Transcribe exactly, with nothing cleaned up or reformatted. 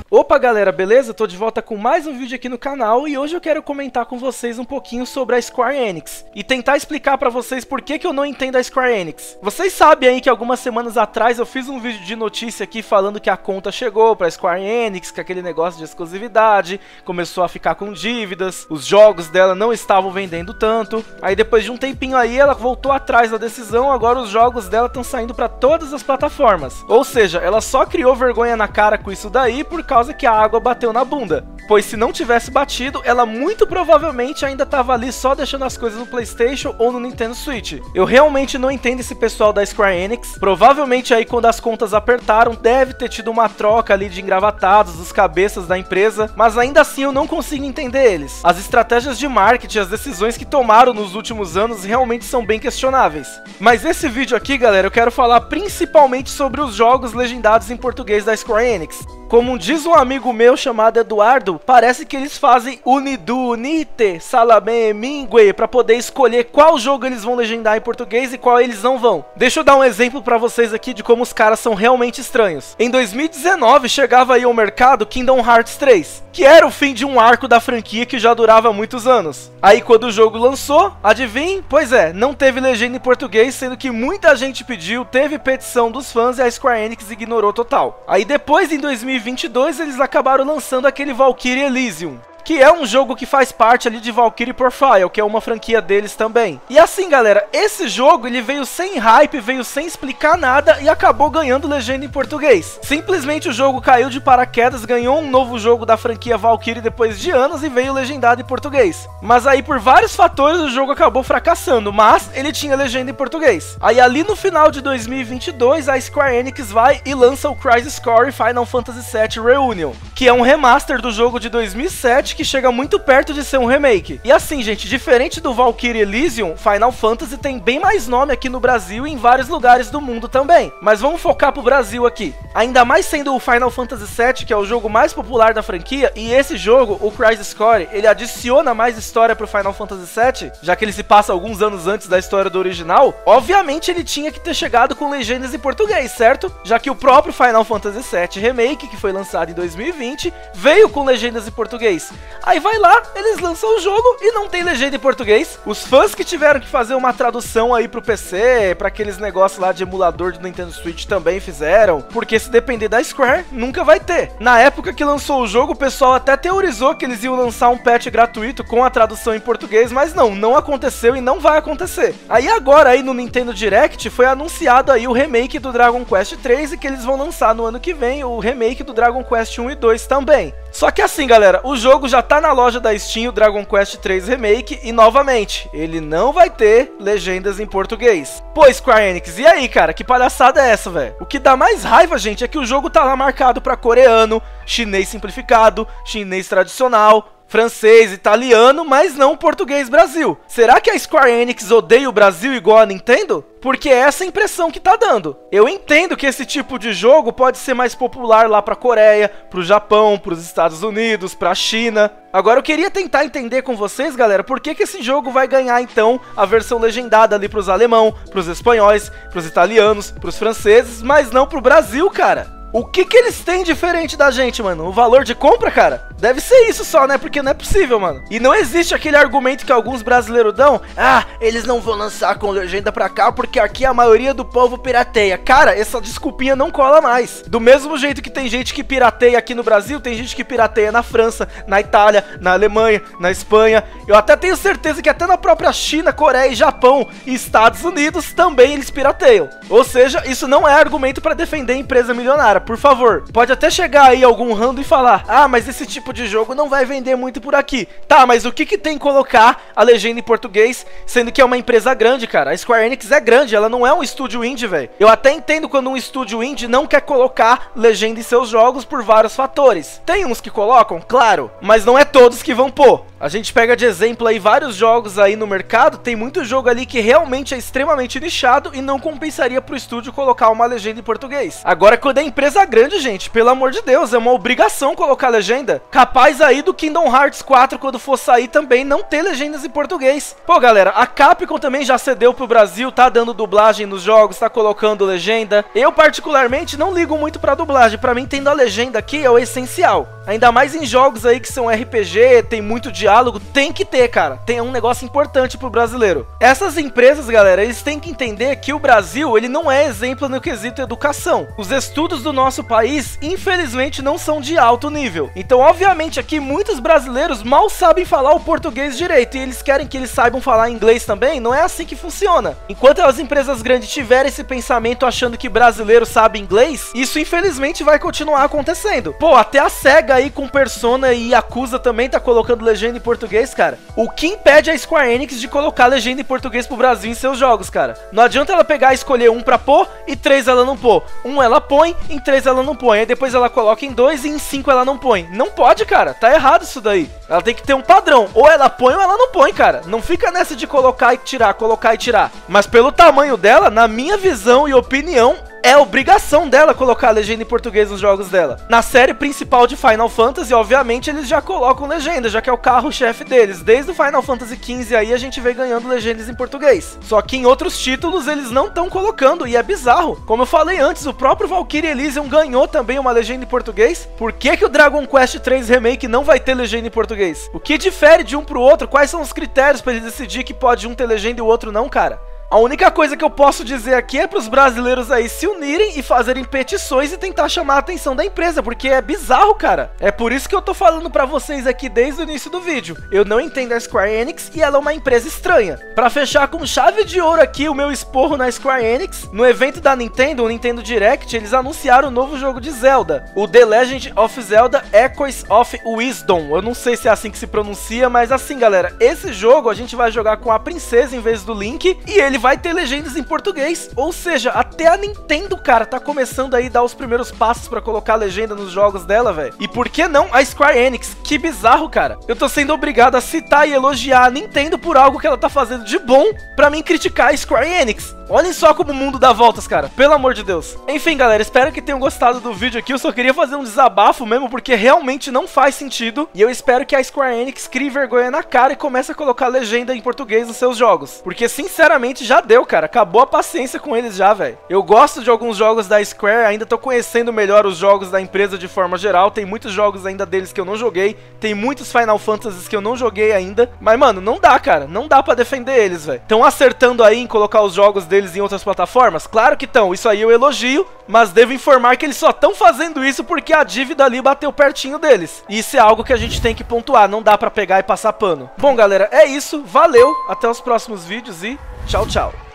Opa galera, beleza? Tô de volta com mais um vídeo aqui no canal e hoje eu quero comentar com vocês um pouquinho sobre a Square Enix e tentar explicar pra vocês por que que eu não entendo a Square Enix. Vocês sabem aí que algumas semanas atrás eu fiz um vídeo de notícia aqui falando que a conta chegou pra Square Enix, que aquele negócio de exclusividade começou a ficar com dívidas, os jogos dela não estavam vendendo tanto, aí depois de um tempinho aí ela voltou atrás da decisão, agora os jogos dela estão saindo pra todas as plataformas. Ou seja, ela só criou vergonha na cara com isso daí por causa que a água bateu na bunda, pois se não tivesse batido, ela muito provavelmente ainda tava ali só deixando as coisas no PlayStation ou no Nintendo Switch. Eu realmente não entendo esse pessoal da Square Enix, provavelmente aí quando as contas apertaram, deve ter tido uma troca ali de engravatados dos cabeças da empresa, mas ainda assim eu não consigo entender eles. As estratégias de marketing, as decisões que tomaram nos últimos anos realmente são bem questionáveis. Mas esse vídeo aqui, galera, eu quero falar principalmente sobre os jogos legendados em português da Square Enix. Como diz um amigo meu chamado Eduardo, parece que eles fazem unidu, unite, salame, mingue, para poder escolher qual jogo eles vão legendar em português e qual eles não vão. Deixa eu dar um exemplo para vocês aqui de como os caras são realmente estranhos. Em dois mil e dezenove chegava aí ao mercado Kingdom Hearts três, que era o fim de um arco da franquia que já durava muitos anos. Aí quando o jogo lançou, adivinhe? Pois é, não teve legenda em português, sendo que muita gente pediu, teve petição dos fãs e a Square Enix ignorou total. Aí depois, em dois mil e vinte e dois, eles acabaram lançando aquele Valkyrie Elysium, que é um jogo que faz parte ali de Valkyrie Profile, que é uma franquia deles também. E assim, galera, esse jogo ele veio sem hype, veio sem explicar nada e acabou ganhando legenda em português. Simplesmente o jogo caiu de paraquedas, ganhou um novo jogo da franquia Valkyrie depois de anos e veio legendado em português. Mas aí por vários fatores o jogo acabou fracassando, mas ele tinha legenda em português. Aí ali no final de dois mil e vinte e dois a Square Enix vai e lança o Crisis Core Final Fantasy sete Reunion, que é um remaster do jogo de dois mil e sete que chega muito perto de ser um remake. E assim, gente, diferente do Valkyrie Elysium, Final Fantasy tem bem mais nome aqui no Brasil e em vários lugares do mundo também. Mas vamos focar pro Brasil aqui. Ainda mais sendo o Final Fantasy sete, que é o jogo mais popular da franquia, e esse jogo, o Crisis Core, ele adiciona mais história pro Final Fantasy sete, já que ele se passa alguns anos antes da história do original, obviamente ele tinha que ter chegado com legendas em português, certo? Já que o próprio Final Fantasy sete Remake, que foi lançado em dois mil e vinte, veio com legendas em português. Aí vai lá, eles lançam o jogo e não tem legenda em português. Os fãs que tiveram que fazer uma tradução aí pro P C, pra aqueles negócios lá de emulador do Nintendo Switch também fizeram, porque se depender da Square, nunca vai ter. Na época que lançou o jogo, o pessoal até teorizou que eles iam lançar um patch gratuito com a tradução em português, mas não, não aconteceu e não vai acontecer. Aí agora aí no Nintendo Direct foi anunciado aí o remake do Dragon Quest três e que eles vão lançar no ano que vem o remake do Dragon Quest um e dois também. Só que assim, galera, o jogo já tá na loja da Steam, o Dragon Quest três Remake, e novamente, ele não vai ter legendas em português. Pô, Square Enix, e aí, cara, que palhaçada é essa, velho? O que dá mais raiva, gente, é que o jogo tá lá marcado pra coreano, chinês simplificado, chinês tradicional, francês, italiano, mas não português Brasil. Será que a Square Enix odeia o Brasil igual a Nintendo? Porque é essa a impressão que tá dando. Eu entendo que esse tipo de jogo pode ser mais popular lá pra Coreia, pro Japão, pros Estados Unidos, pra China. Agora eu queria tentar entender com vocês, galera, por que que esse jogo vai ganhar então a versão legendada ali pros alemão, pros espanhóis, pros italianos, pros franceses, mas não pro Brasil, cara. O que que eles têm diferente da gente, mano? O valor de compra, cara? Deve ser isso só, né? Porque não é possível, mano. E não existe aquele argumento que alguns brasileiros dão. Ah, eles não vão lançar com legenda pra cá porque aqui a maioria do povo pirateia. Cara, essa desculpinha não cola mais. Do mesmo jeito que tem gente que pirateia aqui no Brasil, tem gente que pirateia na França, na Itália, na Alemanha, na Espanha. Eu até tenho certeza que até na própria China, Coreia e Japão e Estados Unidos também eles pirateiam. Ou seja, isso não é argumento pra defender a empresa milionária. Por favor, pode até chegar aí algum rando e falar: ah, mas esse tipo de jogo não vai vender muito por aqui. Tá, mas o que que tem colocar a legenda em português, sendo que é uma empresa grande, cara? A Square Enix é grande, ela não é um estúdio indie, velho. Eu até entendo quando um estúdio indie não quer colocar legenda em seus jogos por vários fatores. Tem uns que colocam, claro, mas não é todos que vão pôr. A gente pega de exemplo aí vários jogos aí no mercado, tem muito jogo ali que realmente é extremamente nichado e não compensaria pro estúdio colocar uma legenda em português. Agora, quando é empresa grande, gente, pelo amor de Deus, é uma obrigação colocar legenda. Capaz aí do Kingdom Hearts quatro, quando for sair também, não ter legendas em português. Pô, galera, a Capcom também já cedeu pro Brasil, tá dando dublagem nos jogos, tá colocando legenda. Eu, particularmente, não ligo muito pra dublagem. Pra mim, tendo a legenda aqui é o essencial. Ainda mais em jogos aí que são R P G, tem muito diálogo, tem que ter, cara. Tem um negócio importante pro brasileiro. Essas empresas, galera, eles têm que entender que o Brasil, ele não é exemplo no quesito educação. Os estudos do nosso país, infelizmente, não são de alto nível. Então, obviamente, aqui muitos brasileiros mal sabem falar o português direito e eles querem que eles saibam falar inglês também. Não é assim que funciona. Enquanto as empresas grandes tiverem esse pensamento achando que brasileiro sabe inglês, isso infelizmente vai continuar acontecendo. Pô, até a SEGA aí com Persona e Yakuza também tá colocando legenda em português, cara. O que impede a Square Enix de colocar legenda em português pro Brasil em seus jogos, cara? Não adianta ela pegar e escolher um pra pôr e três ela não pôr. Um ela põe, em três ela não põe. Aí depois ela coloca em dois e em cinco ela não põe. Não pode, cara. Tá errado isso daí. Ela tem que ter um padrão. Ou ela põe ou ela não põe, cara. Não fica nessa de colocar e tirar, colocar e tirar. Mas pelo tamanho dela, na minha visão e opinião, é obrigação dela colocar a legenda em português nos jogos dela. Na série principal de Final Fantasy, obviamente, eles já colocam legenda, já que é o carro-chefe deles. Desde o Final Fantasy quinze aí, a gente vem ganhando legendas em português. Só que em outros títulos, eles não estão colocando, e é bizarro. Como eu falei antes, o próprio Valkyrie Elysium ganhou também uma legenda em português. Por que que o Dragon Quest três Remake não vai ter legenda em português? O que difere de um pro outro? Quais são os critérios para ele decidir que pode um ter legenda e o outro não, cara? A única coisa que eu posso dizer aqui é para os brasileiros aí se unirem e fazerem petições e tentar chamar a atenção da empresa, porque é bizarro, cara. É por isso que eu tô falando para vocês aqui desde o início do vídeo. Eu não entendo a Square Enix e ela é uma empresa estranha. Para fechar com chave de ouro aqui o meu esporro na Square Enix, no evento da Nintendo, o Nintendo Direct, eles anunciaram o novo jogo de Zelda, o The Legend of Zelda Echoes of Wisdom. Eu não sei se é assim que se pronuncia, mas assim, galera, esse jogo a gente vai jogar com a princesa em vez do Link e ele vai ter legendas em português, ou seja, até a Nintendo, cara, tá começando aí a dar os primeiros passos pra colocar legenda nos jogos dela, velho. E por que não a Square Enix? Que bizarro, cara. Eu tô sendo obrigado a citar e elogiar a Nintendo por algo que ela tá fazendo de bom pra mim criticar a Square Enix. Olhem só como o mundo dá voltas, cara. Pelo amor de Deus. Enfim, galera, espero que tenham gostado do vídeo aqui. Eu só queria fazer um desabafo mesmo, porque realmente não faz sentido. E eu espero que a Square Enix crie vergonha na cara e comece a colocar legenda em português nos seus jogos. Porque, sinceramente, já deu, cara. Acabou a paciência com eles já, velho. Eu gosto de alguns jogos da Square, ainda tô conhecendo melhor os jogos da empresa de forma geral. Tem muitos jogos ainda deles que eu não joguei. Tem muitos Final Fantasies que eu não joguei ainda. Mas, mano, não dá, cara. Não dá pra defender eles, velho. Estão acertando aí em colocar os jogos deles em outras plataformas? Claro que estão, isso aí eu elogio, mas devo informar que eles só estão fazendo isso porque a dívida ali bateu pertinho deles. E isso é algo que a gente tem que pontuar, não dá pra pegar e passar pano. Bom, galera, é isso, valeu, até os próximos vídeos e tchau, tchau.